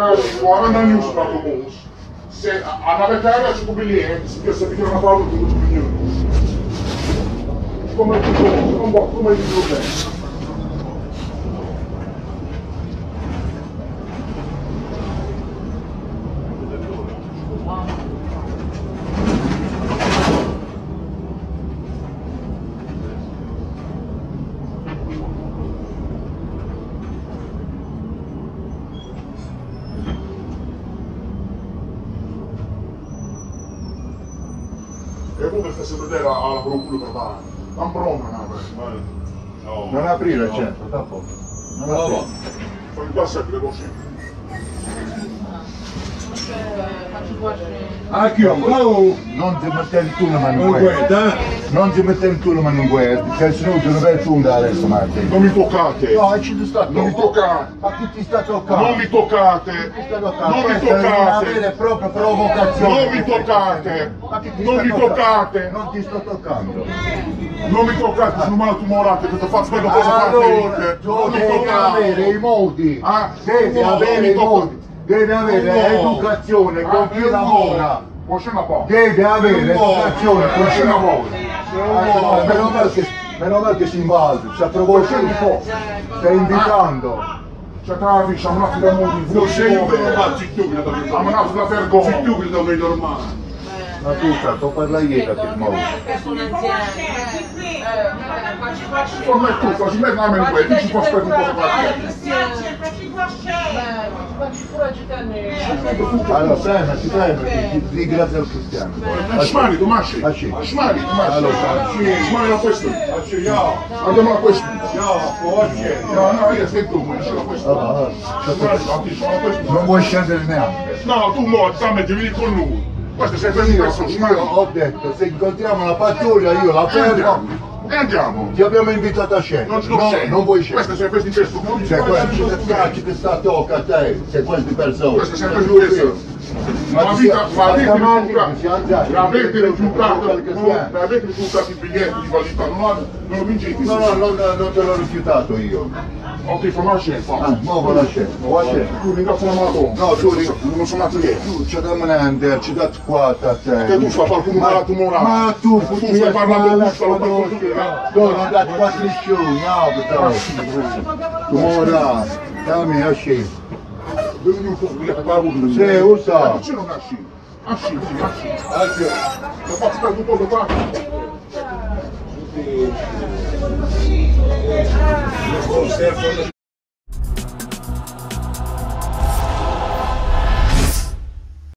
Agora não é isso para alguns. A navegar com clientes, que você fica na prova do menino. Como é que como é que tudo E come stai a vedere alla procura per non pronta, no? Non aprire il centro, da poco. Non aprire. Fai il passaggio, devo sempre. Anche io, non ti mettevi tu la mano in guerra. Non ti mettevi tu la mano in guerra, perché se no ti non vai tu adesso, Martin. Non mi toccate! No, ci sta Non mi toccate! Ma chi ti sta toccando? Non mi toccate! Non mi toccate! Una vera e propria provocazione. Non mi toccate! Ma chi ti Non sta mi toccando? toccate! Non ti sto toccando. Non mi toccate, sono malato morate, che ti faccio vedere cosa Allora, fate! tu devi avere i modi. Ah, Devi no, avere non i mi tocca. modi. Devi avere educazione con chi lavora. Devi Devi avere educazione con chi lavora. Meno male che si invalde, si approvoca un po'. Stai invitando. C'è tra la siamo nati da mondi. Non sei io che non faccio tu che da Siamo nati da vergogna. sei tu che da me normale. Ma tu tanto parla ieri che muovi. Come tu, facci me la mano in ci può aspettare un po' Allora, fermati, ringrazia il cristiano. Ashmani, Tomasci. Ashmani, Allora, Ashmani a questo. Andiamo a questo. No, io sei tu, ma sono questo. Non vuoi scendere neanche. No, tu muori, ti vieni con lui. Questo sei per Io ho detto, se incontriamo la pattuglia io la fermo. E andiamo. Ti abbiamo invitato a scendere. Non vuoi scendere. Questo sei per di questo. Se questo che sta tocca a te, se queste persone. Questo è sempre questo. Ma avete rifiutato il biglietto di validità, non lo vincete? No, non te l'ho rifiutato io. Ok, fammi la scelta. Muovo la scelta. Tu ringrazio la Madonna. No, tu non sono nato ieri. Tu c'è da manare, ci dà qua a te. Che tu fai qualcuno malato morale. Ma tu stai parlando di tu non dai qua striscioni, tu mora, dammi a scelta. Sì, usa. Perché non nasci? Nasci. Lo faccio per un po' di qua.